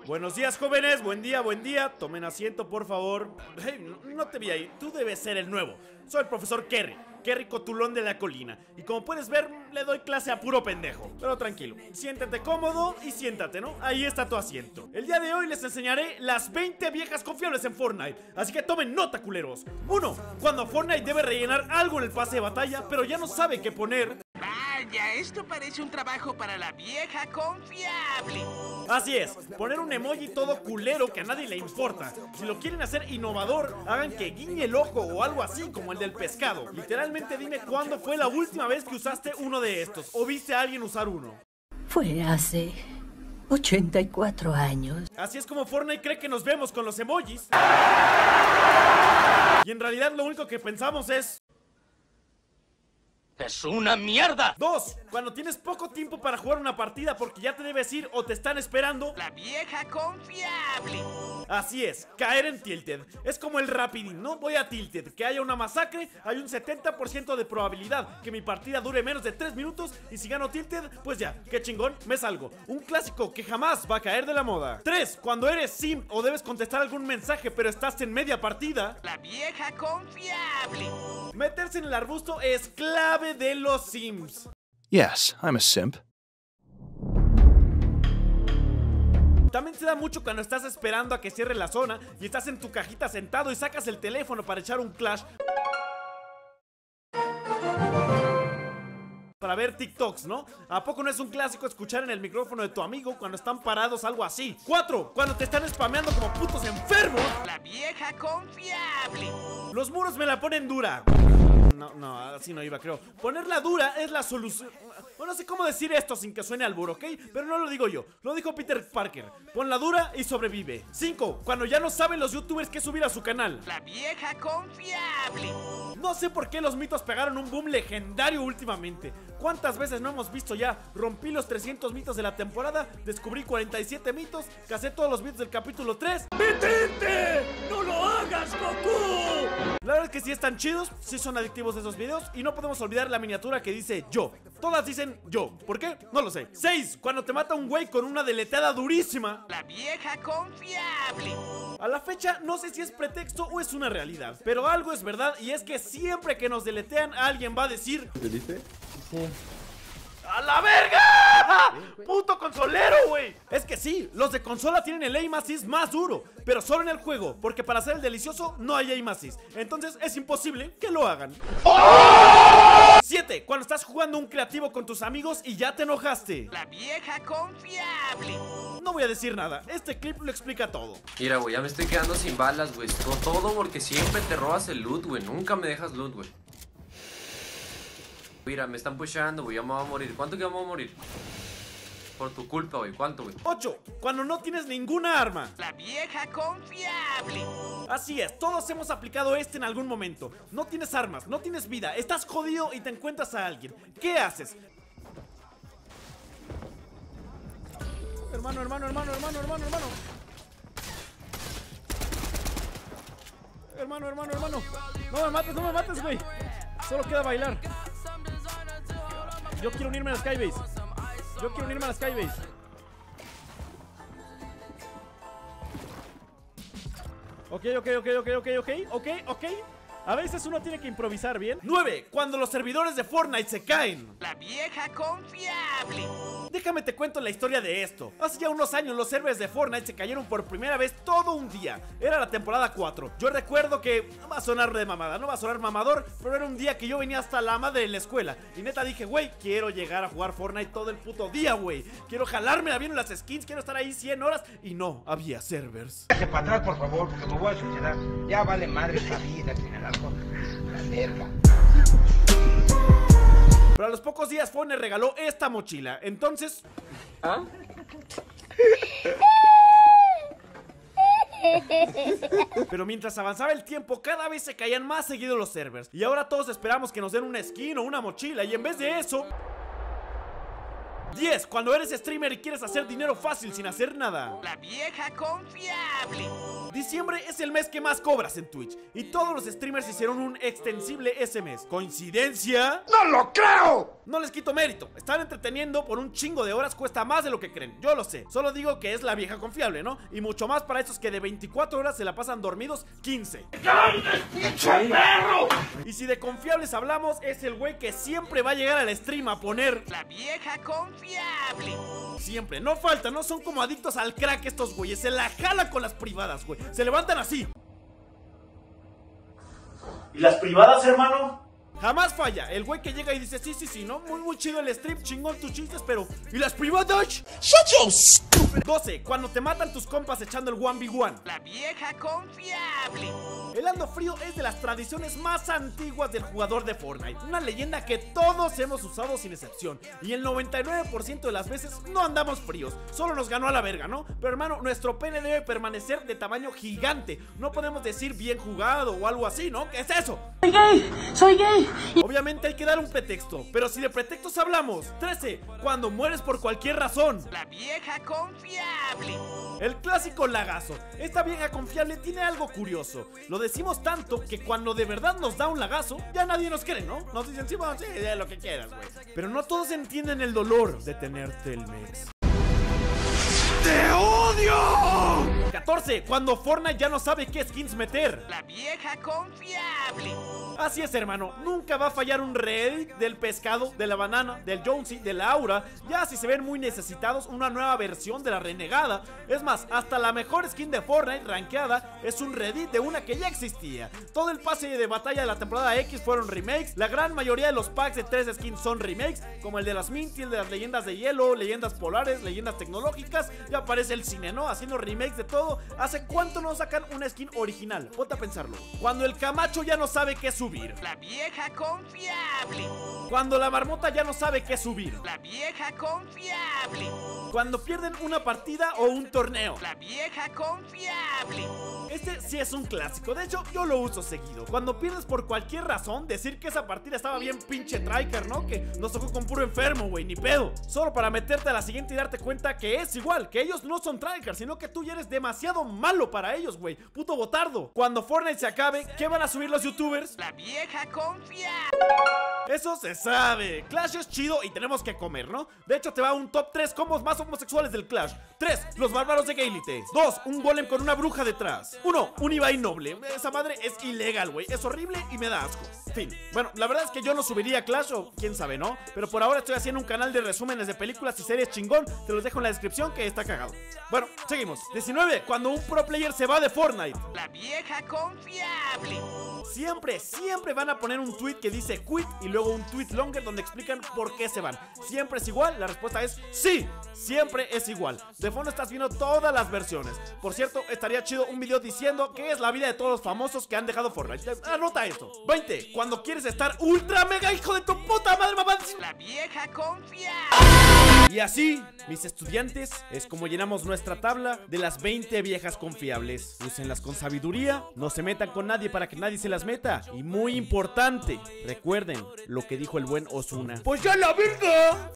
Buenos días, jóvenes, buen día, tomen asiento, por favor. Hey, no te vi ahí, tú debes ser el nuevo. Soy el profesor Kerry Cotulón de la colina. Y como puedes ver, le doy clase a puro pendejo. Pero tranquilo, siéntate cómodo y siéntate, ¿no? Ahí está tu asiento. El día de hoy les enseñaré las 20 viejas confiables en Fortnite. Así que tomen nota, culeros. 1. Cuando Fortnite debe rellenar algo en el pase de batalla, pero ya no sabe qué poner. Vaya, esto parece un trabajo para la vieja confiable. Así es, poner un emoji todo culero que a nadie le importa. Si lo quieren hacer innovador, hagan que guiñe el ojo o algo así como el del pescado. Literalmente dime cuándo fue la última vez que usaste uno de estos o viste a alguien usar uno. Fue hace 84 años. Así es como Fortnite cree que nos vemos con los emojis. Y en realidad lo único que pensamos es... ¡es una mierda! 2. Cuando tienes poco tiempo para jugar una partida porque ya te debes ir o te están esperando. La vieja confiable. Así es, caer en Tilted. Es como el Rapidín, ¿no? Voy a Tilted, que haya una masacre, hay un 70% de probabilidad que mi partida dure menos de 3 minutos. Y si gano Tilted, pues ya, qué chingón, me salgo. Un clásico que jamás va a caer de la moda. 3. Cuando eres simp o debes contestar algún mensaje pero estás en media partida. La vieja confiable. Meterse en el arbusto es clave de los sims. Yes, I'm a simp. También se da mucho cuando estás esperando a que cierre la zona y estás en tu cajita sentado y sacas el teléfono para echar un Clash, para ver TikToks, ¿no? ¿A poco no es un clásico escuchar en el micrófono de tu amigo cuando están parados algo así? 4. Cuando te están spameando como putos enfermos. La vieja confiable. Los muros me la ponen dura. No, así no iba, creo. Ponerla dura es la solución. Bueno, no sé cómo decir esto sin que suene albur, ¿ok? Pero no lo digo yo, lo dijo Peter Parker. Ponla dura y sobrevive. 5. Cuando ya no saben los youtubers qué subir a su canal. La vieja confiable. No sé por qué los mitos pegaron un boom legendario últimamente. ¿Cuántas veces no hemos visto ya? Rompí los 300 mitos de la temporada, descubrí 47 mitos, casé todos los mitos del capítulo 3. ¡Detente! ¡No lo hagas, Goku! La verdad es que sí están chidos, sí son adictivos esos videos. Y no podemos olvidar la miniatura que dice yo. Todas dicen yo, ¿por qué? No lo sé. 6. Cuando te mata un güey con una deleteada durísima. La vieja confiable. A la fecha no sé si es pretexto o es una realidad, pero algo es verdad y es que siempre que nos deletean alguien va a decir ¿delite? Sí. ¡A la verga! ¡Puto consolero, güey! Es que sí, los de consola tienen el aim assist más duro, pero solo en el juego, porque para hacer el delicioso no hay aim assist. Entonces es imposible que lo hagan. 7. Cuando estás jugando un creativo con tus amigos y ya te enojaste. La vieja confiable. No voy a decir nada, este clip lo explica todo. Mira, güey, ya me estoy quedando sin balas, güey. Todo porque siempre te robas el loot, güey. Nunca me dejas loot, güey. Mira, me están pushando, güey. Ya me voy a morir. ¿Cuánto que vamos a morir? Por tu culpa, güey. ¿Cuánto, güey? 8. Cuando no tienes ninguna arma. La vieja confiable. Así es, todos hemos aplicado en algún momento. No tienes armas, no tienes vida, estás jodido y te encuentras a alguien. ¿Qué haces? Hermano. No me mates, güey. Solo queda bailar. Yo quiero unirme a la Skybase. Ok. A veces uno tiene que improvisar bien. 9. Cuando los servidores de Fortnite se caen. La vieja confiable. Déjame te cuento la historia de esto. Hace ya unos años los servers de Fortnite se cayeron por primera vez todo un día. Era la temporada 4. Yo recuerdo que no va a sonar de mamada, no va a sonar mamador, pero era un día que yo venía hasta la madre de la escuela. Y neta dije, güey, quiero llegar a jugar Fortnite todo el puto día, güey. Quiero jalarme la bien en las skins, quiero estar ahí 100 horas. Y no había servers. Déjate para atrás, por favor, porque me voy a suicidar. Ya vale madre la vida sin el alcohol. La verga. Pero a los pocos días Fortnite regaló esta mochila. Entonces... ¿Ah? Pero mientras avanzaba el tiempo, cada vez se caían más seguidos los servers. Y ahora todos esperamos que nos den una skin o una mochila. Y en vez de eso... 10. Cuando eres streamer y quieres hacer dinero fácil sin hacer nada. La vieja confiable. Diciembre es el mes que más cobras en Twitch y todos los streamers hicieron un extensible ese mes. ¿Coincidencia? ¡No lo creo! No les quito mérito, estar entreteniendo por un chingo de horas cuesta más de lo que creen, yo lo sé. Solo digo que es la vieja confiable, ¿no? Y mucho más para esos que de 24 horas se la pasan dormidos 15. Y si de confiables hablamos, es el güey que siempre va a llegar al stream a poner La vieja confiable. siempre, no falta, no son como adictos al crack estos güeyes. Se la jalan con las privadas, güey. Se levantan así. ¿Y las privadas, hermano? Jamás falla, el güey que llega y dice, sí, ¿no? Muy chido el stream, chingón tus chistes, pero ¿y las privadas? 12, cuando te matan tus compas echando el 1v1. La vieja confiable. El ando frío es de las tradiciones más antiguas del jugador de Fortnite. Una leyenda que todos hemos usado sin excepción. Y el 99% de las veces no andamos fríos. Solo nos ganó a la verga, ¿no? Pero hermano, nuestro pene debe permanecer de tamaño gigante. No podemos decir bien jugado o algo así, ¿no? ¿Qué es eso? Soy gay. Obviamente hay que dar un pretexto. Pero si de pretextos hablamos. 13, cuando mueres por cualquier razón. La vieja confiable. El clásico lagazo. Esta vieja confiable tiene algo curioso. Lo decimos tanto que cuando de verdad nos da un lagazo, ya nadie nos cree, ¿no? Nos dicen, sí, bueno, sí, de lo que quieras, güey. Pero no todos entienden el dolor de tener Telmex. ¡Te odio! 14, cuando Fortnite ya no sabe qué skins meter. La vieja confiable. Así es, hermano, nunca va a fallar un Reddit del pescado, de la banana, del Jonesy, de la Aura. Ya si se ven muy necesitados, una nueva versión de la renegada. Es más, hasta la mejor skin de Fortnite rankeada es un Reddit de una que ya existía. Todo el pase de batalla de la temporada X fueron remakes. La gran mayoría de los packs de 3 skins son remakes, como el de las Minty, el de las leyendas de hielo, leyendas polares, leyendas tecnológicas. Ya aparece el cine, ¿no? Haciendo remakes de todo. ¿Hace cuánto no sacan una skin original? Ponte a pensarlo. Cuando el Camacho ya no sabe qué subir. La vieja confiable. Cuando la marmota ya no sabe qué subir. La vieja confiable. Cuando pierden una partida o un torneo. La vieja confiable. Este sí es un clásico, de hecho yo lo uso seguido. Cuando pierdes por cualquier razón, decir que esa partida estaba bien pinche tryhard, ¿no? Que nos tocó con puro enfermo, güey, ni pedo. Solo para meterte a la siguiente y darte cuenta que es igual, que ellos no son tryhard, sino que tú ya eres demasiado malo para ellos, güey. Puto botardo. Cuando Fortnite se acabe, ¿qué van a subir los youtubers? La vieja confiable. Eso se sabe. Clash es chido y tenemos que comer, ¿no? De hecho te va un top 3 combos más homosexuales del Clash. 3, los bárbaros de Gaelite. 2, un golem con una bruja detrás. 1, un Ibai noble. Esa madre es ilegal, güey. Es horrible y me da asco. Fin. Bueno, la verdad es que yo no subiría Clash o quién sabe, ¿no? Pero por ahora estoy haciendo un canal de resúmenes de películas y series chingón. Te los dejo en la descripción que está cagado. Bueno, seguimos. 19, cuando un pro player se va de Fortnite. La vieja confiable. Siempre van a poner un tweet que dice quit y luego un tweet longer donde explican por qué se van. ¿Siempre es igual? La respuesta es sí, siempre es igual. De fondo estás viendo todas las versiones. Por cierto, estaría chido un video diciendo qué es la vida de todos los famosos que han dejado Fortnite. Anota esto. 20, cuando quieres estar ultra mega hijo de tu puta madre, mamá. La vieja confiable. Y así, mis estudiantes, es como llenamos nuestra tabla de las 20 viejas confiables. Úsenlas con sabiduría, no se metan con nadie para que nadie se las meta. Y muy importante, recuerden lo que dijo el buen Ozuna. ¡Pues ya la verga!